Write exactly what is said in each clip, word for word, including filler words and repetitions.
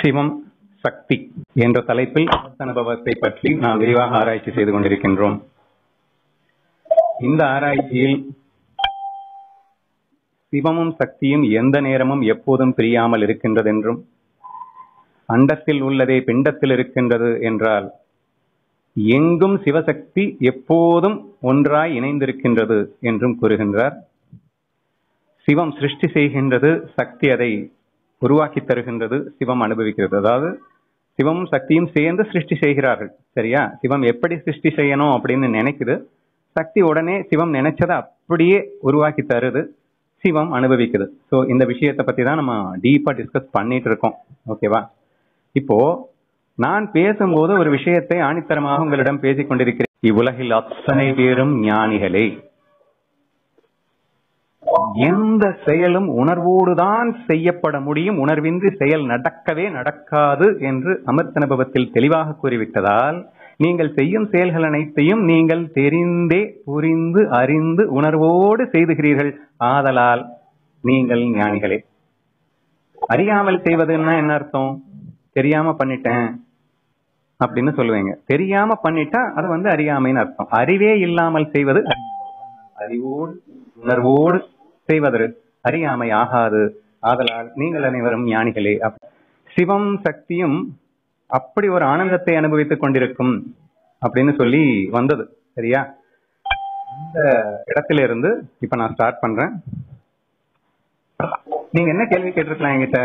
சிவம் சக்தி என்ற தலைப்பில் அனுபவத்தை பற்றி நாம் விரிவாக ஆராய்ச்சி செய்து கொண்டிருக்கின்றோம். இந்த ஆராய்ச்சியில் சிவமும் சக்தியும் எந்த நேரமும் எப்போதும் பிரியாமல் இருக்கின்றது என்றும், அண்டத்தில் உள்ளதே பிண்டத்தில் இருக்கின்றது என்றால் எங்கும் சிவசக்தி எப்போதும் ஒன்றாய் இணைந்திருக்கின்றது என்றும் கூறுகின்றார். சிவம் சிருஷ்டி செய்கின்றது, சக்தி அதை உருவாக்கி தருகின்றது, சிவம் அனுபவிக்கிறது. அதாவது சிவமும் சக்தியும் சேர்ந்து சிருஷ்டி செய்கிறார்கள். சரியா? சிவம் எப்படி சிருஷ்டி செய்யணும் அப்படின்னு நினைக்குது, சக்தி உடனே சிவம் நினைச்சதை அப்படியே உருவாக்கி தருது, சிவம் அனுபவிக்குது. ஸோ இந்த விஷயத்தை பத்தி தான் நம்ம டீப்பா டிஸ்கஸ் பண்ணிட்டு இருக்கோம். ஓகேவா? இப்போ நான் பேசும்போது ஒரு விஷயத்தை ஆணித்தரமாக உங்களிடம் பேசிக் கொண்டிருக்கிறேன். இவ்வுலகில் அத்தனை பேரும் ஞானிகளே. எந்த செயலும் உணர்வோடுதான் செய்யப்பட முடியும், உணர்வின்றி செயல் நடக்கவே நடக்காது என்று அமிர்தனுபவத்தில் தெளிவாக கூறிவிட்டதால், நீங்கள் செய்யும் செயல்கள் அனைத்தையும் நீங்கள் தெரிந்தே புரிந்து அறிந்து உணர்வோடு செய்துகிறீர்கள். ஆதலால் நீங்கள் ஞானிகளே. அறியாமல் செய்வதுன்னா என்ன அர்த்தம்? தெரியாம பண்ணிட்டேன் அப்படின்னு சொல்லுவீங்க. தெரியாம பண்ணிட்டா அது வந்து அறியாமைன்னு அர்த்தம். அறிவே இல்லாமல் செய்வது அறிவோடு உணர்வோடு செய்வது அறியாமை ஆகாது. ஆதலால் நீங்கள் அனைவரும் ஞானிகளே. சிவம் சக்தியும் அப்படி ஒரு ஆனந்தத்தை அனுபவித்துக் கொண்டிருக்கும் அப்படின்னு சொல்லி வந்தது. சரியா? இந்த இடத்துல இருந்து இப்ப நான் ஸ்டார்ட் பண்றேன். நீங்க என்ன கேள்வி கேட்டிருக்கலாம் என்கிட்ட?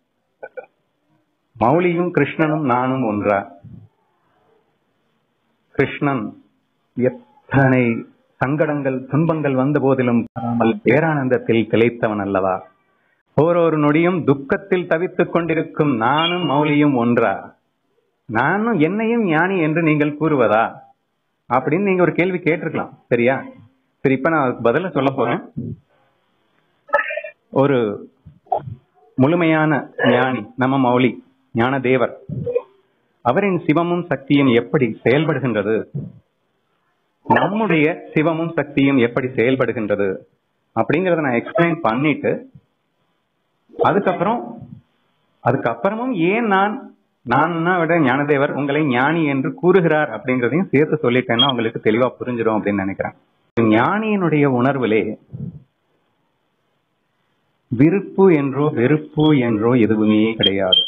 மௌலியும் கிருஷ்ணனும் நானும் ஒன்றா? கிருஷ்ணன் எத்தனை சங்கடங்கள் துன்பங்கள் வந்த போதிலும் பேரானந்தத்தில் திளைத்தவன் அல்லவா? ஓரொரு நொடியும் துக்கத்தில் தவித்துக் கொண்டிருக்கும் நானும் மௌலியும் ஒன்றா? நானும் என்னையும் ஞானி என்று நீங்கள் கூறுவதா அப்படின்னு நீங்க ஒரு கேள்வி கேட்டிருக்கலாம். சரியா? சரி, இப்ப நான் அதுக்கு பதில சொல்ல போறேன். ஒரு முழுமையான ஞானி நம்ம மௌலி ஞான தேவர், அவரின் சிவமும் சக்தியும் எப்படி செயல்படுகின்றது, நம்முடைய சிவமும் சக்தியும் எப்படி செயல்படுகின்றது அப்படிங்கறத நான் எக்ஸ்பிளைன் பண்ணிட்டு, அதுக்கப்புறம் அதுக்கப்புறமும் ஏன் நான் நான் விட ஞானதேவர் உங்களை ஞானி என்று கூறுகிறார் அப்படிங்கறதையும் சேர்த்து சொல்லிட்டேன்னா உங்களுக்கு தெளிவா புரிஞ்சிடும் அப்படின்னு நினைக்கிறேன். ஞானியினுடைய உணர்விலே விருப்பு என்றோ வெறுப்பு என்றோ எதுவுமே கிடையாது.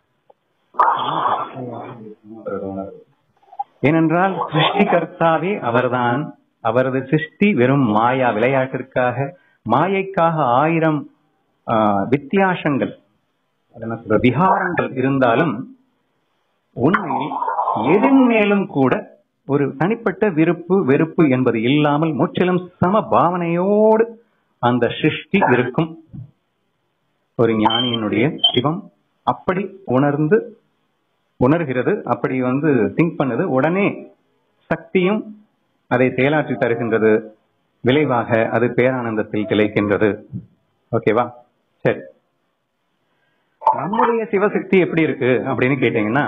ஏனென்றால் சிருஷ்டிகர்த்தாவே அவர்தான். அவரது சிருஷ்டி வெறும் மாயா, விளையாட்டிற்காக, மாயைக்காக ஆயிரம் வித்தியாசங்கள், விகாரங்கள் இருந்தாலும் உண்மையில் எதன் மேலும் கூட ஒரு தனிப்பட்ட விருப்பு வெறுப்பு என்பது இல்லாமல் முற்றிலும் சம பாவனையோடு அந்த சிருஷ்டி இருக்கும். ஒரு ஞானியினுடைய சிவம் அப்படி உணர்ந்து உணர்கிறது, அப்படி வந்து திங்க் பண்ணுது. உடனே சக்தியும் அதை செயலாற்றி தருகின்றது. விளைவாக அது பேரானந்தத்தில் திளைக்கின்றது. ஓகேவா? சரி, நம்முடைய சிவசக்தி எப்படி இருக்கு அப்படின்னு கேட்டீங்கன்னா,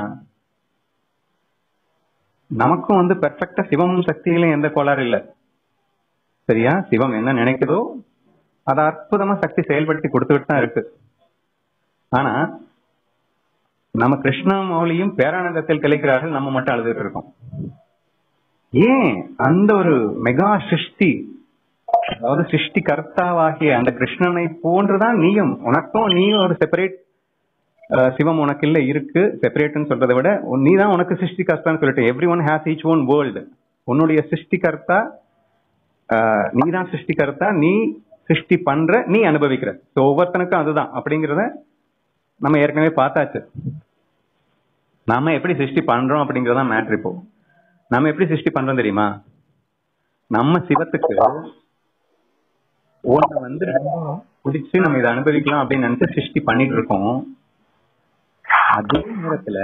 நமக்கும் வந்து பெர்ஃபெக்டா சிவமும் சக்தியிலும் எந்த கோளாறு இல்லை. சரியா? சிவம் என்ன நினைக்குதோ அதை அற்புதமா சக்தி செயல்படுத்தி கொடுத்துட்டு தான் இருக்கு. ஆனா நம்ம கிருஷ்ண மௌலியும் பேரானந்தத்தில் திளைக்கிறார்கள், நம்ம மட்டும் அழுதுட்டு இருக்கோம். ஏன்? அந்த ஒரு மெகா சிருஷ்டி, அதாவது சிருஷ்டி கர்த்தாவாகிய அந்த கிருஷ்ணனை போன்றுதான் நீயும், உனக்கும் நீயும் ஒரு செப்பரேட் சிவம் உனக்கு இல்ல இருக்கு. செப்பரேட்னு சொல்றதை விட நீ தான் உனக்கு சிருஷ்டி கர்த்தான்னு சொல்லிட்டு, every one has each own world. உன்னுடைய சிருஷ்டி கர்த்தா நீ தான் சிருஷ்டி கர்த்தா, நீ சிருஷ்டி பண்ற, நீ அனுபவிக்கிற. ஒவ்வொருத்தனுக்கும் அதுதான் அப்படிங்கிறத நம்ம ஏற்கனவே பார்த்தாச்சு. நாம எப்படி சிருஷ்டி பண்றோம் அப்படிங்கறத மேட்ரு. இப்போ நம்ம எப்படி சிருஷ்டி பண்றோம் தெரியுமா? நம்ம சிவத்துக்கு ஒண்ணு வந்து பிடிச்சு நம்ம இதை அனுபவிக்கலாம் அப்படின்னு நினைச்சு சிருஷ்டி பண்ணிட்டு இருக்கோம். அதே நேரத்துல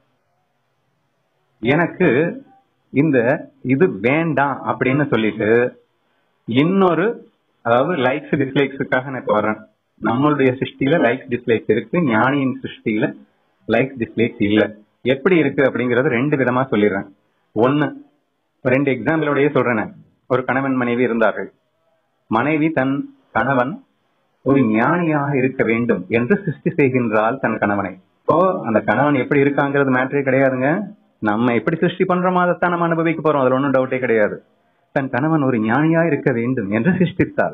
எனக்கு இந்த இது வேண்டாம் அப்படின்னு சொல்லிட்டு இன்னொரு, அதாவது லைக்ஸ் டிஸ்லைக்ஸுக்காக நான் வர்றேன். நம்மளுடைய சிருஷ்டியில லைக்ஸ் டிஸ்லைக்ஸ் இருக்கு, ஞானியின் சிருஷ்டியில லைக்ஸ் டிஸ்லைக்ஸ் இல்ல. எப்படி இருக்கு அப்படிங்கறது ரெண்டு விதமா சொல்லிடுறேன். ஒன்னு, ரெண்டு எக்ஸாம்பிளோடய சொல்றேன். ஒரு கணவன் மனைவி இருந்தார்கள். மனைவி தன் கணவன் ஒரு ஞானியாக இருக்க வேண்டும் என்று சிருஷ்டி செய்கின்றாள் தன் கணவனை. இப்போ அந்த கணவன் எப்படி இருக்காங்கிறது மேட்டரே கிடையாதுங்க. நம்ம எப்படி சிருஷ்டி பண்றோமோ அதைத்தான் நம்ம அனுபவிக்க போறோம். அதுல ஒன்றும் டவுட்டே கிடையாது. தன் கணவன் ஒரு ஞானியா இருக்க வேண்டும் என்று சிருஷ்டித்தாள்.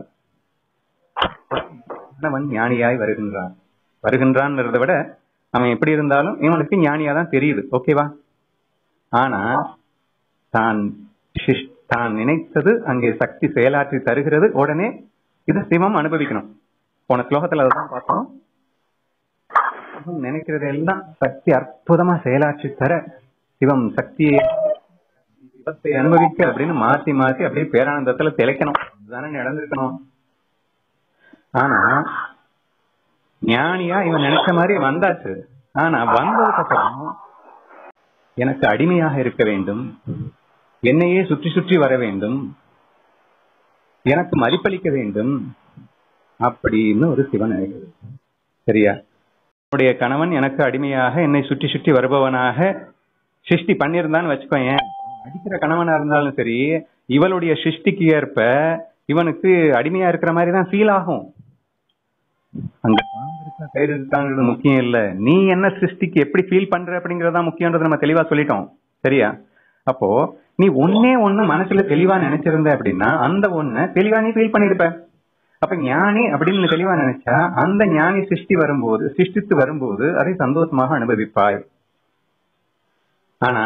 கணவன் ஞானியாய் வருகின்றான். வருகின்றான்றதை விட அவன் எப்படி இருந்தாலும் இவனுக்கு ஞானியா தான் தெரியுது. ஓகேவா? ஆனா தான் தான் நினைத்தது அங்கே சக்தி செயலாற்றி தருகிறது. உடனே இது சிவம் அனுபவிக்கணும். போன ஸ்லோகத்துல அதுதான் பார்த்தோம். நினைக்கிறது எல்லாம் சக்தி அற்புதமா செயலாற்றி தர சிவம் சக்தியை சிவத்தை அனுபவிக்க அப்படின்னு மாத்தி மாத்தி அப்படியே பேரானந்தத்துல திளைக்கணும். இதுதானே நடந்திருக்கணும். ஆனா ஞானியா இவன் நினைச்ச மாதிரி வந்தாச்சு. ஆனா வந்ததுக்கு அப்புறம் எனக்கு அடிமையாக இருக்க வேண்டும், என்னையே சுற்றி சுற்றி வர வேண்டும், எனக்கு மதிப்பளிக்க வேண்டும் அப்படின்னு ஒரு சிவன் நினைக்கிறது. சரியா? என்னுடைய கணவன் எனக்கு அடிமையாக என்னை சுற்றி சுற்றி வருபவனாக சிருஷ்டி பண்ணியிருந்தான்னு வச்சுக்கோயேன். அடிக்கிற கணவனா இருந்தாலும் சரி, இவளுடைய சிருஷ்டிக்கு ஏற்ப இவனுக்கு அடிமையா இருக்கிற மாதிரி தான் ஃபீல் ஆகும். அந்த கயிறு இருக்காங்கிறது முக்கியம் இல்ல, நீ என்ன சிருஷ்டிக்கு எப்படி ஃபீல் பண்ற அப்படிங்கறதா முக்கியம்ன்றது நம்ம தெளிவா சொல்லிட்டோம். சரியா? அப்போ நீ ஒன்னே ஒண்ணு மனசுல தெளிவா நினைச்சிருந்த அப்படின்னா அந்த ஒண்ண தெளிவா நீ ஃபீல் பண்ணிருப்ப. அப்ப ஞானி அப்படின்னு தெளிவா நினைச்சா அந்த ஞானி சிருஷ்டி வரும்போது சிருஷ்டித்து வரும்போது அதை சந்தோஷமாக அனுபவிப்பாய். ஆனா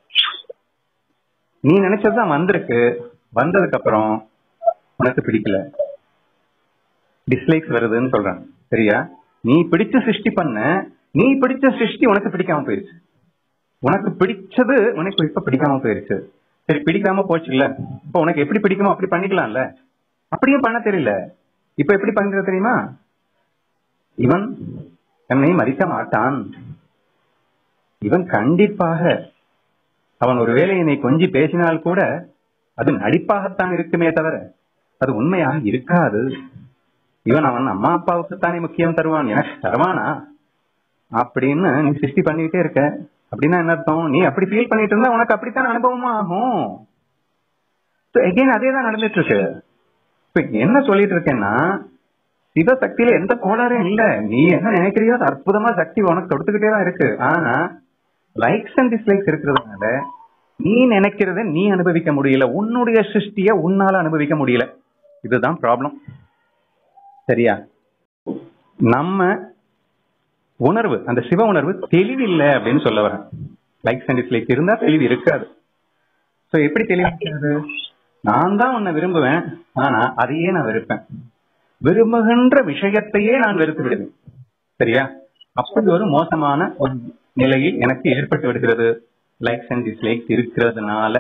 நீ நினைச்சதுதான் வந்திருக்கு. வந்ததுக்கு அப்புறம் உனக்கு பிடிக்கல, டிஸ்லைக்ஸ் வருதுன்னு சொல்றாங்க. சரியா? நீ பிடிச்ச சிருஷ்டி பண்ண, நீ பிடிச்ச சிருஷ்டி உனக்கு பிடிக்காம போயிருச்சு. உனக்கு பிடிச்சது உனக்கு இப்ப பிடிக்காம போயிருச்சு. சரி, பிடிக்காம போச்சு இல்ல, இப்ப உனக்கு எப்படி பிடிக்குமோ அப்படி பண்ணிக்கலாம்ல. அப்படியும் பண்ண தெரியல. இப்ப எப்படி பண்ற தெரியுமா? இவன் என்னை மதிக்க மாட்டான், இவன் கண்டிப்பாக அவன் ஒரு வேளை என்னை கொஞ்சி பேசினால் கூட அது நடிப்பாகத்தான் இருக்குமே தவிர அது உண்மையாக இருக்காது. இவன் அவன் அம்மா அப்பாவுக்கு தானே முக்கியம் தருவான், எனக்கு தருவானா அப்படின்னு நீ சிருஷ்டி பண்ணிட்டே இருக்க. அப்படின்னா என்ன அர்த்தம்? நீ அப்படி ஃபீல் பண்ணிட்டு இருந்தா உனக்கு அப்படித்தான் அனுபவமா ஆகும். அதே தான் நடந்துட்டு இருக்கு. இப்ப என்ன சொல்லிட்டு இருக்கேன்னா, சிவ சக்தியில எந்த கோளாறும் இல்ல. நீ என்ன நினைக்கிறியோ அது அற்புதமா சக்தி உனக்கு கொடுத்துக்கிட்டே தான் இருக்கு. ஆனா லைக்ஸ் அண்ட் டிஸ்லைக்ஸ் இருக்கிறதுனால நீ நினைக்கிறத நீ அனுபவிக்க முடியல, உன்னுடைய சிருஷ்டிய உன்னால அனுபவிக்க முடியல. இதுதான் ப்ராப்ளம். சரியா? நம்ம உணர்வு, அந்த சிவ உணர்வு தெளிவில்லை அப்படின்னு சொல்ல வரேன். லைக்ஸ் அண்ட் டிஸ்லைக்ஸ் இருந்தா தெளிவு இருக்காது. சோ எப்படி தெளிவு? நான் தான் உன்னை விரும்புவேன், ஆனா அதையே நான் வெறுப்பேன். விரும்புகின்ற விஷயத்தையே நான் வெறுத்து விடுவேன். சரியா? அப்படி ஒரு மோசமான ஒரு நிலையில் எனக்கு ஏற்பட்டு விடுகிறது லைக்ஸ் அண்ட் டிஸ்லைக்ஸ் இருக்கிறதுனால.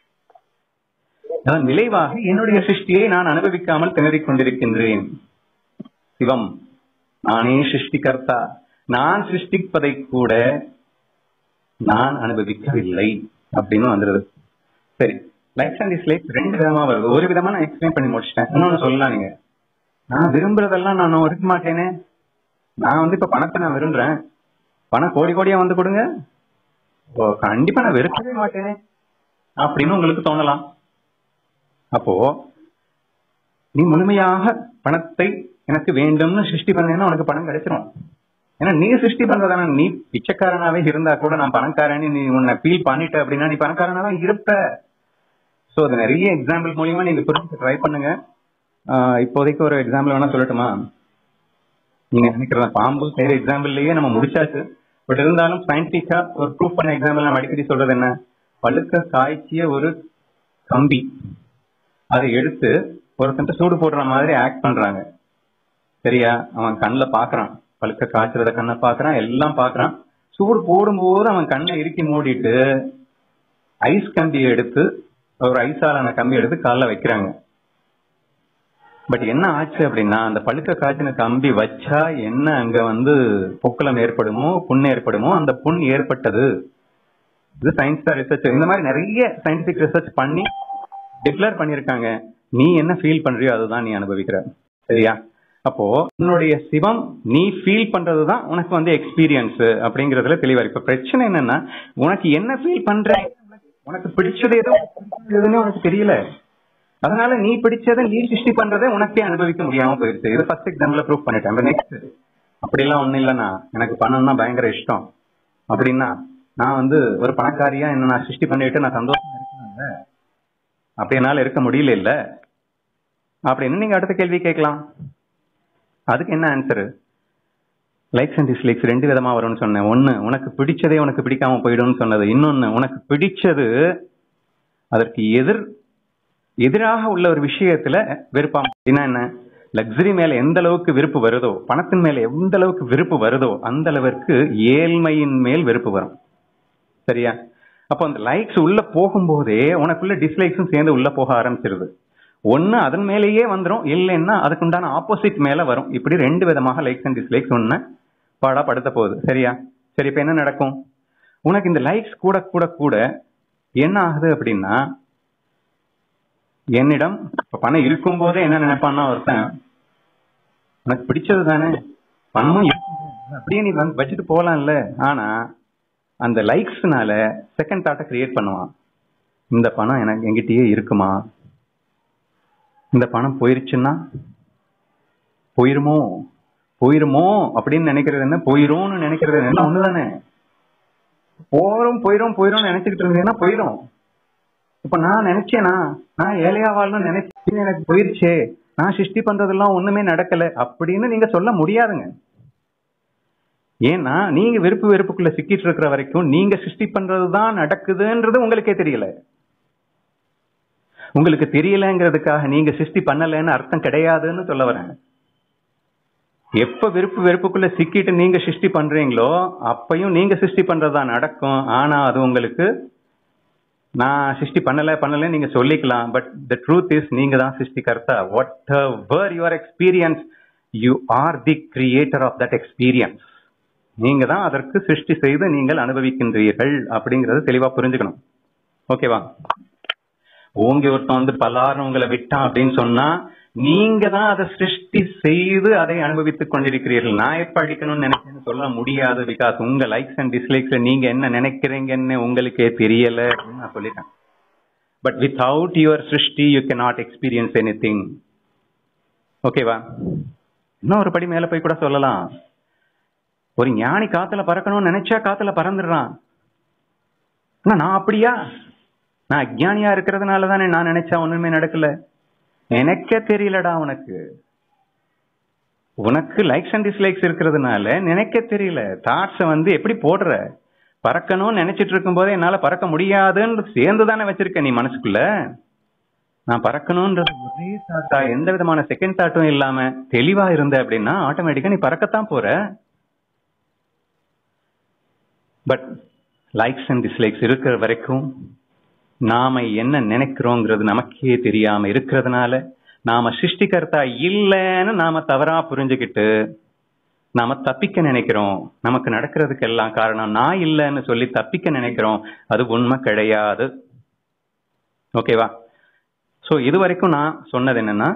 அதன் விளைவாக என்னுடைய சிருஷ்டியை நான் அனுபவிக்காமல் திணறிக் கொண்டிருக்கின்றேன். சிவம் நானே சிருஷ்டிகர்த்தா, நான் சிருஷ்டிப்பதை கூட நான் அனுபவிக்கவில்லை அப்படின்னு வந்துடுது. சரி, லைக்ஸ் அண்ட் டிஸ்லைக்ஸ் ரெண்டு விதமா வருது. ஒரு விதமா நான் எக்ஸ்பிளைன் பண்ணி முடிச்சிட்டேன். இன்னொன்னு சொல்லலாம். நீங்க நான் விரும்புறதெல்லாம் நான் ஒதுக்க மாட்டேனே, நான் வந்து இப்ப பணத்தை நான் விரும்புறேன், பணம் கோடி கோடியா வந்து கொடுங்க, கண்டிப்பா நான் வெறுக்கவே மாட்டேனே அப்படின்னு உங்களுக்கு தோணலாம். அப்போ நீ முழுமையாக பணத்தை எனக்கு வேண்டும்னு சிருஷ்டி பண்ணேன்னா உனக்கு பணம் கிடைச்சிடும். ஏன்னா நீ சிருஷ்டி பண்றதான. நீ பிச்சைக்காரனாவே இருந்தா கூட நான் பணக்காரன்னு நீ உன்னை ஃபீல் பண்ணிட்ட அப்படின்னா நீ பணக்காரனாவே இருப்ப. சோ அது நிறைய எக்ஸாம்பிள் மூலியமா நீங்க புரிஞ்சு ட்ரை பண்ணுங்க. இப்போதைக்கு ஒரு எக்ஸாம்பிள் வேணா சொல்லட்டுமா? நீங்க நினைக்கிற பாம்பு செய்யற எக்ஸாம்பிள்லயே நம்ம முடிச்சாச்சு. பட் இருந்தாலும் சயின்டிஃபிக்கா ஒரு ப்ரூஃப் பண்ண எக்ஸாம்பிள் நம்ம அடிக்கடி சொல்றது என்ன? பழுக்க காய்ச்சிய ஒரு கம்பி அதை எடுத்து ஒருத்தன் சூடு போடுற மாதிரி ஆக்ட் பண்றாங்க. சரியா? அவன் கண்ணில் பாக்குறான், பழுக்க காய்ச்சறத கண்ணை பாக்குறான், எல்லாம் பாக்குறான். சூடு போடும்போது அவன் கண்ணை இறுக்கி மூடிட்டு ஐஸ் கம்பியை எடுத்து, ஒரு ஐஸாலான கம்பி எடுத்து காலில் வைக்கிறாங்க. பட் என்ன ஆச்சு அப்படின்னா, அந்த பழுக்க காய்ச்சின கம்பி வச்சா என்ன அங்க வந்து பொக்களம் ஏற்படுமோ, புண் ஏற்படுமோ, அந்த புண் ஏற்பட்டது. இது சயின்ஸ் ரிசர்ச். இந்த மாதிரி நிறைய சயின்டிபிக் ரிசர்ச் பண்ணி டிக்ளேர் பண்ணிருக்காங்க. நீ என்ன ஃபீல் பண்றியோ அதுதான் நீ அனுபவிக்கிற. சரியா? அப்போ உன்னுடைய சிவம் நீ ஃபீல் பண்றதுதான் உனக்கு வந்து எக்ஸ்பீரியன்ஸ் அப்படிங்கறதுல தெளிவா இருக்கு. இப்ப பிரச்சனை என்னன்னா, உனக்கு என்ன ஃபீல் பண்ற, உனக்கு பிடிச்சது ஏதோ எதுன்னு உனக்கு தெரியல. அதனால நீ பிடிச்சதை நீ சிருஷ்டி பண்றதை உனக்கே அனுபவிக்க முடியாம போயிடுச்சு. இது ஃபர்ஸ்ட் எக்ஸாம்பிள் ப்ரூவ் பண்ணிட்டேன். நெக்ஸ்ட் அப்படி எல்லாம் ஒண்ணு இல்லைன்னா, எனக்கு பணம் தான் பயங்கர இஷ்டம், அப்படின்னா நான் வந்து ஒரு பணக்காரியா என்ன நான் சிருஷ்டி பண்ணிட்டு நான் சந்தோஷமா இருக்கணும்ல, அப்படி என்னால இருக்க முடியல இல்ல அப்படின்னு நீங்க அடுத்த கேள்வி கேட்கலாம். அதுக்கு என்ன ஆன்சரு? லைக்ஸ் அண்ட் டிஸ்லைக்ஸ் ரெண்டு விதமா வரும்னு சொன்னேன். ஒன்னு உனக்கு பிடிச்சதே உனக்கு பிடிக்காம போயிடும்னு சொன்னது. இன்னொன்னு உனக்கு பிடிச்சது அதற்கு எதிர் எதிராக உள்ள ஒரு விஷயத்துல வெறுப்பாம. என்ன, லக்ஸரி மேல எந்த அளவுக்கு விருப்பு வருதோ, பணத்தின் மேல எந்த அளவுக்கு விருப்பு வருதோ அந்த அளவிற்கு ஏழ்மையின் மேல் வெறுப்பு வரும். சரியா? அப்போ அந்த லைக்ஸ் உள்ள போகும்போதே உனக்குள்ள டிஸ்லைக்ஸும் சேர்ந்து உள்ள போக ஆரம்பிச்சிருது. ஒன்னு அதன் மேலேயே வந்துடும், இல்லைன்னா அதுக்குண்டான ஆப்போசிட் மேல வரும். இப்படி ரெண்டு விதமாக லைக்ஸ் அண்ட் டிஸ்லைக்ஸ் ஒன்னு பாடா படுத்த போகுது. சரியா? சரி, இப்ப என்ன நடக்கும்? உனக்கு இந்த லைக்ஸ் கூட கூட கூட என்ன ஆகுது அப்படின்னா, என்னிடம் இப்ப பணம் இருக்கும் போதே என்ன நினைப்பான்னா, ஒருத்தன் உனக்கு பிடிச்சது தானே பணமும் அப்படியே நீ வச்சுட்டு போலாம்ல. ஆனா அந்த லைக்ஸ்னால செகண்ட் தாட்டை கிரியேட் பண்ணுவான். இந்த பணம் எனக்கு எங்கிட்டயே இருக்குமா, இந்த பணம் போயிருச்சுன்னா போயிருமோ போயிருமோ அப்படின்னு நினைக்கிறது என்ன, போயிரும்னு நினைக்கிறது என்ன ஒண்ணுதானே. போரும் போயிரும் போயிரும் நினைச்சுக்கிட்டு இருந்தேன்னா போயிரும். இப்ப நான் நினைச்சேனா, நான் ஏழையா வாழணும்னு நினைச்சேன், எனக்கு போயிருச்சே, நான் சிருஷ்டி பண்றதெல்லாம் ஒண்ணுமே நடக்கல அப்படின்னு நீங்க சொல்ல முடியாதுங்க. ஏன்னா நீங்க வெறுப்பு வெறுப்புக்குள்ள சிக்கிட்டு இருக்கிற வரைக்கும் நீங்க சிருஷ்டி பண்றதுதான் நடக்குதுன்றது உங்களுக்கே தெரியல. உங்களுக்கு தெரியலங்கிறதுக்காக நீங்க சிருஷ்டி பண்ணலன்னு அர்த்தம் கிடையாதுன்னு சொல்ல வரேன். எப்ப வெறுப்பு வெறுப்புக்குள்ள சிக்கிட்டு நீங்க சிருஷ்டி பண்றீங்களோ அப்பையும் நீங்க சிருஷ்டி பண்றதுதான் நடக்கும். ஆனா அது உங்களுக்கு நான் சிருஷ்டி பண்ணல பண்ணல நீங்க சொல்லிக்கலாம். பட் த ட்ரூத் இஸ் நீங்க தான் சிருஷ்டிகர்த்தா. Whatever your experience, you are the creator of that experience. நீங்க தான் அதற்கு சிருஷ்டி செய்து நீங்கள் அனுபவிக்கின்றீர்கள் அப்படிங்கறது தெளிவா புரிஞ்சுக்கணும். ஓகேவா? உங்க ஒருத்தன் வந்து பலாரும் உங்களை விட்டான் அப்படின்னு சொன்னா நீங்க தான் அதை சிருஷ்டி செய்து அதை அனுபவித்துக் கொண்டிருக்கிறீர்கள். நான் எப்ப அடிக்கணும்னு நினைக்கிறேன்னு சொல்ல முடியாது. பிகாஸ் உங்க லைக்ஸ் அண்ட் டிஸ்லைக்ஸ்ல நீங்க என்ன நினைக்கிறீங்கன்னு உங்களுக்கே தெரியல அப்படின்னு நான் சொல்லிட்டேன். பட் வித்வுட் யுவர் சிருஷ்டி you can not experience anything. ஓகேவா? இன்னும் ஒரு படி மேல போய் கூட சொல்லலாம். ஒரு ஞானி காத்துல பறக்கணும்னு நினைச்சா காத்துல பறந்துடுறான். நான் அப்படியா? நான் அஜ்ஞானியா இருக்கிறதுனால தானே நான் நினைச்சா ஒண்ணுமே நடக்கல. நினைக்க தெரியலடா உனக்கு. உனக்கு லைக்ஸ் அண்ட் டிஸ்லைக்ஸ் இருக்கிறதுனால நினைக்க தெரியல. தாட்ஸ் வந்து எப்படி போடுற, பறக்கணும்னு நினைச்சிட்டு இருக்கும் போதே என்னால பறக்க முடியாதுன்னு சேர்ந்துதானே வச்சிருக்க நீ மனசுக்குள்ள. நான் பறக்கணும்ன்றது ஒரே தாட்டா, எந்த விதமான செகண்ட் தாட்டும் இல்லாம தெளிவா இருந்த அப்படின்னா ஆட்டோமேட்டிக்கா நீ பறக்கத்தான் போற. பட் லைக்ஸ் அண்ட் டிஸ்லைக்ஸ் இருக்கிற வரைக்கும் நாம என்ன நினைக்கிறோங்கிறது நமக்கே தெரியாம இருக்கிறதுனால நாம சிருஷ்டிகர்த்தா இல்லைன்னு நாம தவறா புரிஞ்சுக்கிட்டு நாம தப்பிக்க நினைக்கிறோம். நமக்கு நடக்கிறதுக்கு எல்லாம் காரணம் நான் இல்லைன்னு சொல்லி தப்பிக்க நினைக்கிறோம். அது உண்மை கிடையாது. ஓகேவா? சோ இது வரைக்கும் நான் சொன்னது என்னன்னா,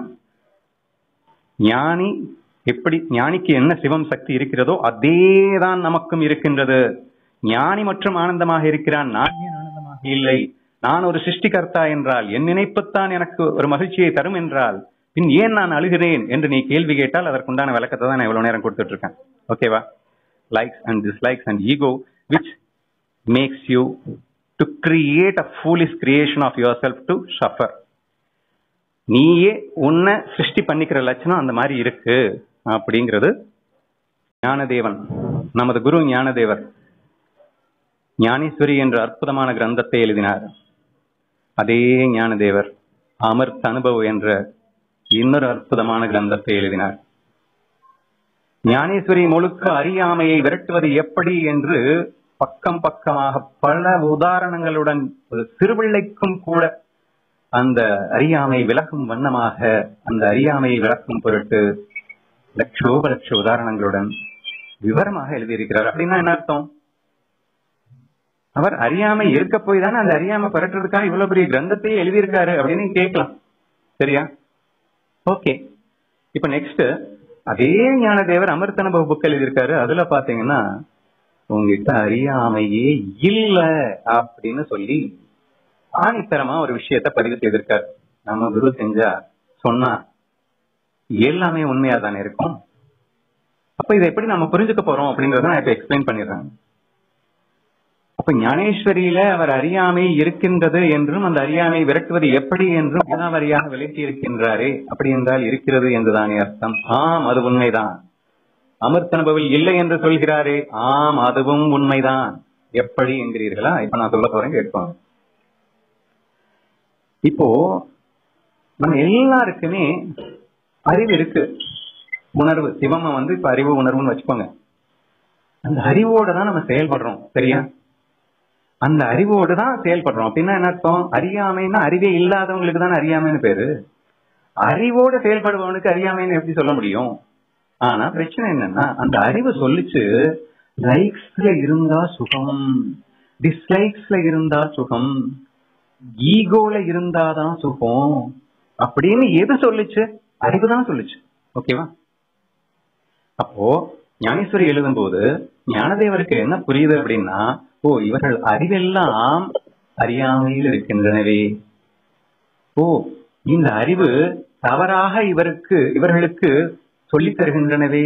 ஞானி எப்படி, ஞானிக்கு என்ன சிவம் சக்தி இருக்கிறதோ அதேதான் நமக்கும் இருக்கின்றது. ஞானி மற்றும் ஆனந்தமாக இருக்கிறான், நான் ஏன் ஆனந்தமாக இல்லை? நான் ஒரு சிருஷ்டிகர்த்தா என்றால் என் நினைப்புத்தான் எனக்கு ஒரு மகிழ்ச்சியை தரும் என்றால் பின் ஏன் நான் அழுகிறேன் என்று நீ கேள்வி கேட்டால் அதற்குண்டான விளக்கத்தை தான் நான் இவ்வளவு நேரம் கொடுத்துட்டு இருக்கேன். ஓகேவா? Likes and dislikes and ego which makes you to create a foolish creation of yourself to suffer. நீயே உன்னை சிருஷ்டி பண்ணிக்கிற லட்சணம் அந்த மாதிரி இருக்கு அப்படிங்கிறது ஞானதேவன், நமது குரு ஞானதேவர் ஞானேஸ்வரி என்ற அற்புதமான கிரந்தத்தை எழுதினார். அதே ஞானதேவர் அமிர்த அனுபவ் என்ற இன்னொரு அற்புதமான கிரந்தத்தை எழுதினார். ஞானேஸ்வரி முழுக்க அறியாமையை விரட்டுவது எப்படி என்று பக்கம் பக்கமாக பல உதாரணங்களுடன் ஒரு சிறுபிள்ளைக்கும் கூட அந்த அறியாமை விளக்கும் வண்ணமாக, அந்த அறியாமையை விளக்கும் பொருட்டு லட்சோப லட்ச உதாரணங்களுடன் விவரமாக எழுதியிருக்கிறார். அப்படின்னா என்ன அர்த்தம்? அவர் அறியாமை இருக்க போய் தானே அந்த அறியாமை பரட்டுறதுக்காக இவ்வளவு பெரிய கிரந்தத்தையே எழுதியிருக்காரு அப்படின்னு கேட்கலாம். சரியா? ஓகே. இப்ப நெக்ஸ்ட் அதே ஞானதேவர் அமிர்த அனுபவ புக் எழுதியிருக்காரு. அதுல பாத்தீங்கன்னா உங்ககிட்ட அறியாமையே இல்ல அப்படின்னு சொல்லி ஆணித்தரமா ஒரு விஷயத்த பதிவு செய்திருக்காரு. நம்ம குரு செஞ்சா சொன்னா எல்லாமே உண்மையா தானே இருக்கும். அப்ப இதை எப்படி நம்ம புரிஞ்சுக்க போறோம் அப்படிங்கறத நான் இப்ப எக்ஸ்பிளைன் பண்ணிடுறேன். அப்ப ஞானேஸ்வரியில அவர் அறியாமை இருக்கின்றது என்றும் அந்த அறியாமை விரட்டுவது எப்படி என்றும் வினாவரியாக விளக்கி இருக்கின்றாரே. அப்படி என்றால் இருக்கிறது என்றுதானே அர்த்தம்? ஆம், அது உண்மைதான். அமிர்தனுபவில் இல்லை என்று சொல்கிறாரே, ஆம், அதுவும் உண்மைதான். எப்படி என்கிறீர்களா? இப்ப நான் சொல்ல போறேன், கேட்பாங்க. இப்போ நம்ம எல்லாருக்குமே அறிவு இருக்கு, உணர்வு. சிவம வந்து இப்ப அறிவு உணர்வுன்னு வச்சுக்கோங்க. அந்த அறிவோட தான் நம்ம செயல்படுறோம், சரியா? அந்த அறிவோடு தான் செயல்படுறோம். அப்படின்னா என்ன அர்த்தம்? அறியாமைன்னா அறிவே இல்லாதவங்களுக்கு தான் அறியாமைன்னு பேரு. அறிவோடு செயல்படுபவனுக்கு அறியாமைன்னு எப்படி சொல்ல முடியும்? ஆனா பிரச்சனை என்னன்னா, அந்த அறிவு சொல்லிச்சு லைக்ஸ்ல இருந்தா சுகம், டிஸ்லைக்ஸ்ல இருந்தா சுகம், ஈகோல இருந்தாதான் சுகம் அப்படின்னு எது சொல்லிச்சு? அறிவுதான் சொல்லிச்சு. ஓகேவா? அப்போ ஞானேஸ்வரி எழுதும் போது ஞானதேவருக்கு என்ன புரியுது அப்படின்னா, ஓ, இவர்கள் அறிவெல்லாம் அறியாமையில் இருக்கின்றனவே. ஓ, இந்த அறிவு தவறாக இவருக்கு இவர்களுக்கு சொல்லித் தருகின்றனவே.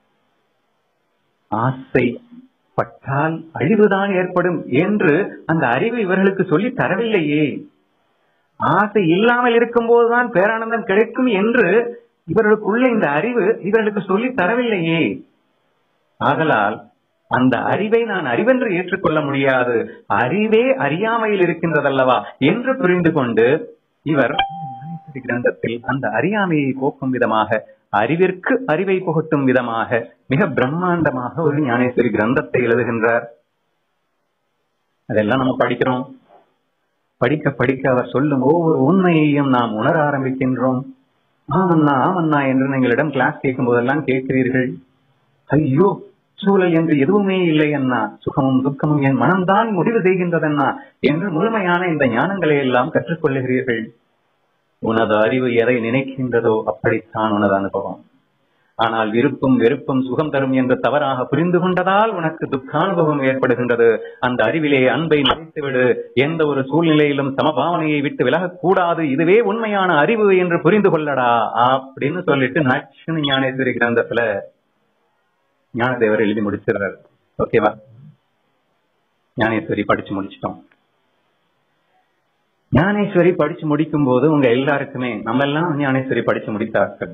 ஆசை பட்டால் அழிவுதான் ஏற்படும் என்று அந்த அறிவு இவர்களுக்கு சொல்லி தரவில்லையே. ஆசை இல்லாமல் இருக்கும் போதுதான் பேரானந்தம் கிடைக்கும் என்று இவர்களுக்குள்ள இந்த அறிவு இவர்களுக்கு சொல்லி தரவில்லையே. ஆதலால் அந்த அறிவை நான் அறிவென்று ஏற்றுக்கொள்ள முடியாது, அறிவே அறியாமையில் இருக்கின்றதல்லவா என்று புரிந்து கொண்டு இவர் கிரந்தத்தில் அந்த அறியாமையை போக்கும் விதமாக, அறிவிற்கு அறிவை புகட்டும் விதமாக மிக பிரம்மாண்டமாக ஒரு ஞானேஸ்வரி கிரந்தத்தை எழுதுகின்றார். அதெல்லாம் நம்ம படிக்கிறோம். படிக்க படிக்க அவர் சொல்லும் ஒவ்வொரு உண்மையையும் நாம் உணர ஆரம்பிக்கின்றோம். ஆமண்ணா ஆமண்ணா என்று நீங்களிடம் கிளாஸ் கேட்கும் போதெல்லாம் கேட்கிறீர்கள், ஐயோ சூழல் என்று எதுவுமே இல்லை அண்ணா, சுகமும் துக்கமும் என் மனம்தான் முடிவு செய்கின்றதண்ணா என்று முழுமையான இந்த ஞானங்களை எல்லாம் கற்றுக்கொள்ளுகிறீர்கள். உனது அறிவு எதை நினைக்கின்றதோ அப்படித்தான் உனது அனுபவம். ஆனால் விருப்பும் வெறுப்பும் சுகம் தரும் என்று தவறாக புரிந்து கொண்டதால் உனக்கு துக்கானுபவம் ஏற்படுகின்றது. அந்த அறிவிலே அன்பை நினைத்துவிடு, எந்த ஒரு சூழ்நிலையிலும் சமபாவனையை விட்டு விலகக்கூடாது, இதுவே உண்மையான அறிவு என்று புரிந்து கொள்ளடா அப்படின்னு சொல்லிட்டு நச்சுன்னு ஞானேஸ்வரி கிரந்தத்துல ஞானதேவர் எழுதி முடிச்சிடுறாரு. ஓகேவா? ஞானேஸ்வரி படிச்சு முடிச்சிட்டோம். ஞானேஸ்வரி படிச்சு முடிக்கும் போது உங்க எல்லாருக்குமே, நம்ம எல்லாம் ஞானேஸ்வரி படிச்சு முடித்தார்கள்.